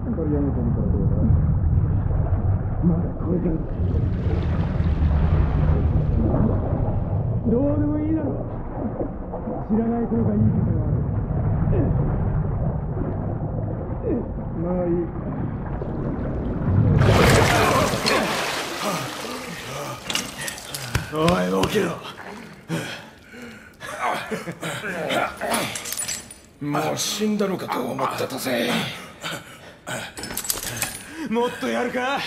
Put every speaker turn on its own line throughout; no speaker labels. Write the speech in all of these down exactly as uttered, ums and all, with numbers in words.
取り上げてみたらどうだ。まだこれからどうでもいいだろう。知らない方がいいことがある。まあいい。
おい、起きろ。もう死んだのかと思ったとぜ。もっとやるか。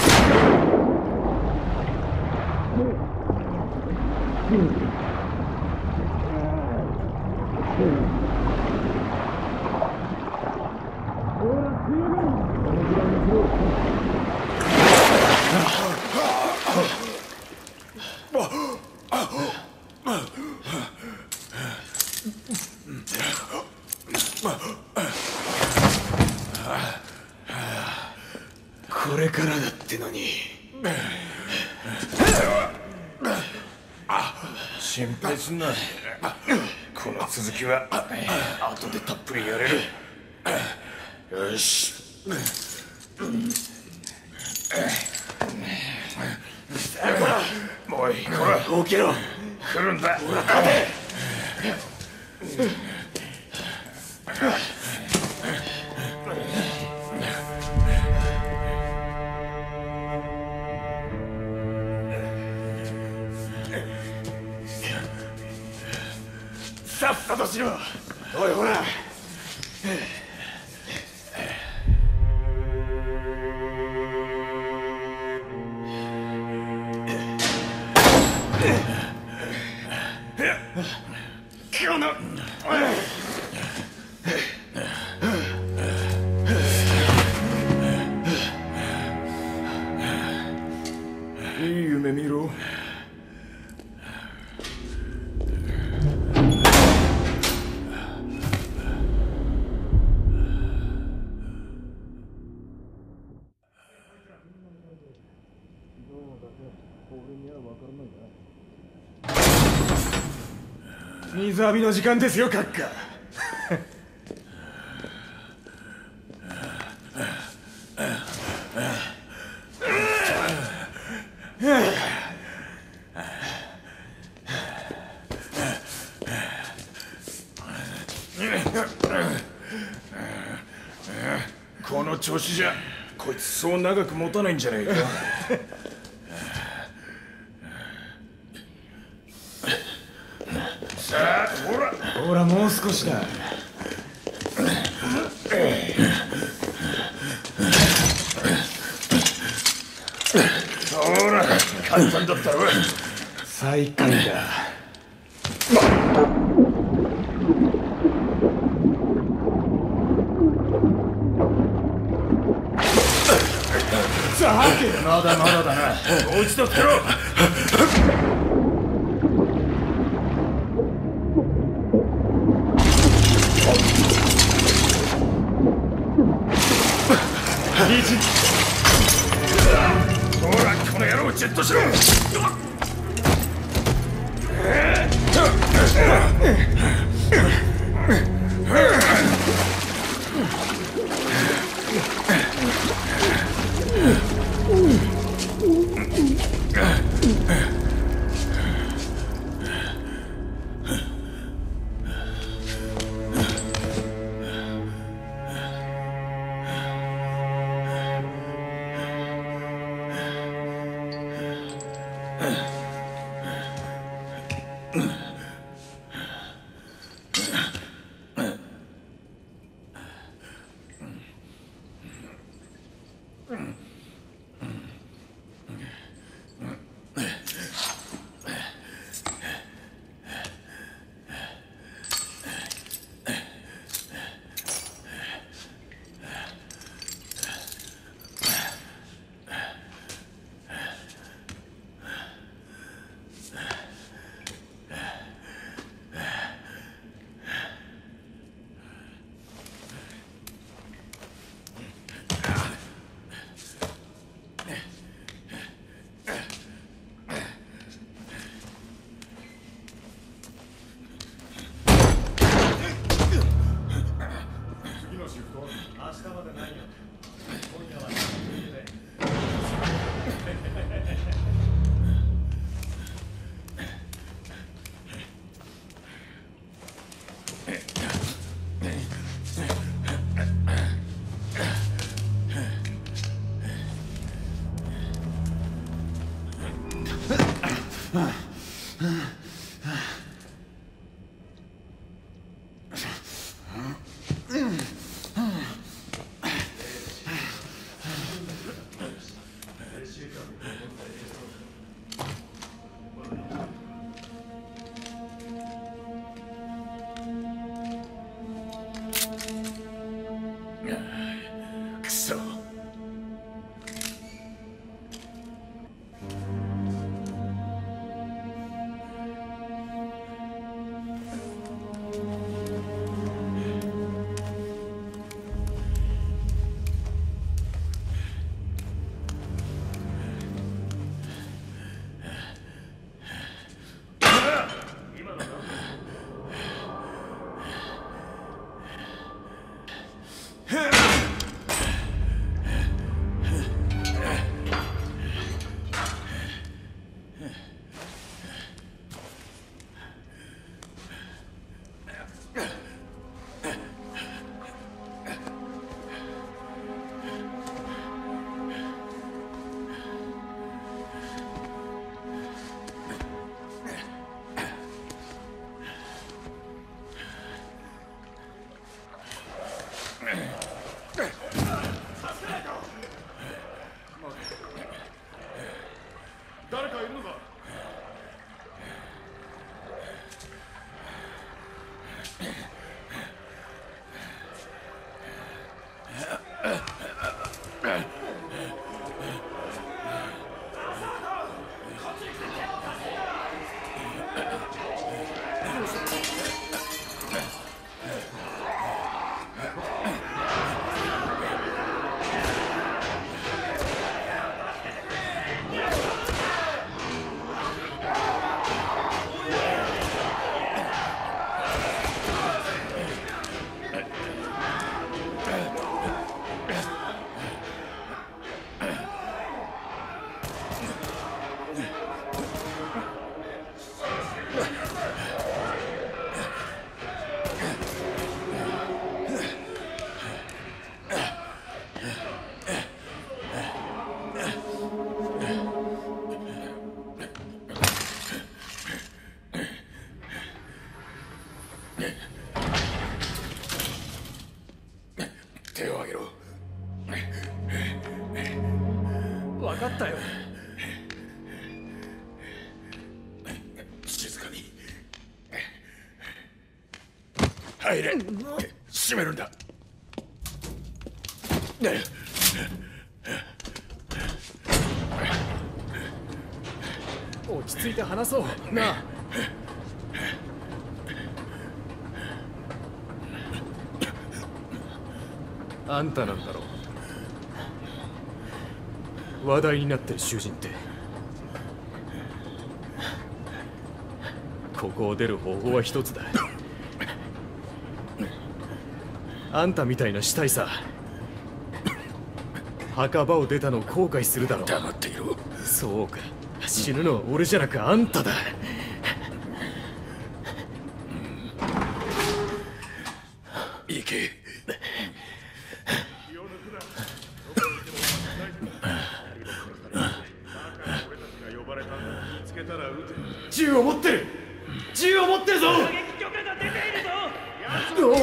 これからだってのに。心配すんな。この続きは後でたっぷりやれる。よし。もういい。ほら、起きろ。来るんだ。ほら、立て。さっさとしろ。おい、ほら。このいい夢見ろ。水浴びの時間ですよ、閣下。この調子じゃこいつそう長く持たないんじゃねえか。さあ、ほらほら、もう少しだ。ほら、簡単だったろ。再開だ。さて、まだまだだな。もう一度つけろ。ほら、この野郎、ジェットしろ。明日までないよ。 誰かいるのか？手を挙げろ。
分かったよ。
静かに入れ。閉めるんだ。
落ち着いて話そうなあ。あんたなんだろう。話題になってる囚人って。ここを出る方法は一つだ。あんたみたいな死体さ、墓場を出たのを後悔するだろう。
黙っていろ。
そうか、死ぬのは俺じゃなくあんただ。
行け。
銃を持ってる。銃を持ってるぞ。
射撃許可が出ているぞ。
おい。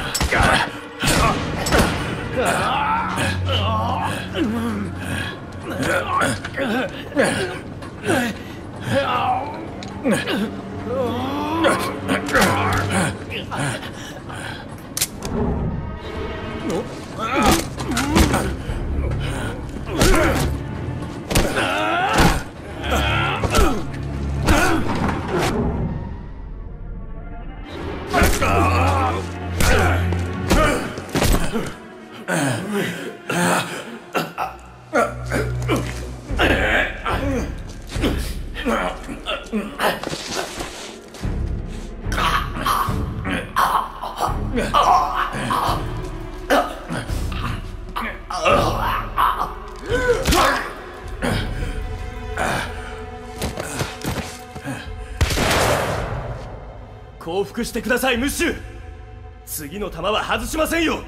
降伏してください、ムッシュ。次の弾は外しませんよ。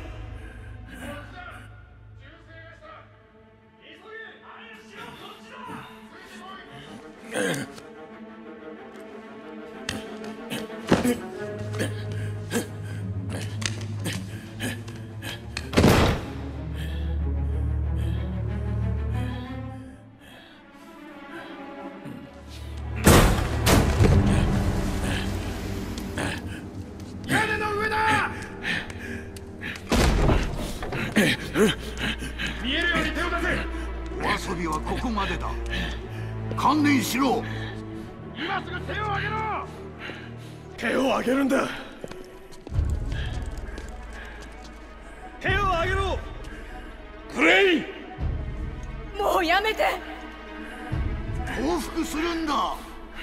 見えるように手を出せ。
お遊びはここまでだ。観念しろ。
今すぐ手を挙げろ。
手を挙げるんだ。手を挙げろ。
クレイ。
もうやめて。
降伏するんだ。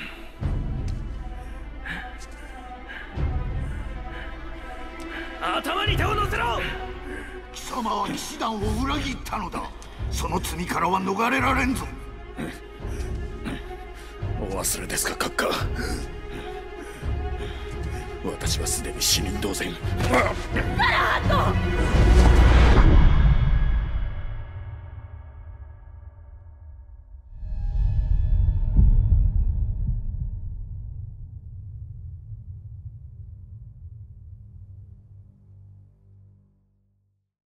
頭に手を乗せろ。
貴様は騎士団を裏切ったのだ。その罪からは逃れられんぞ。
お忘れですか、閣下。私はすでに死人同然。
バラハット。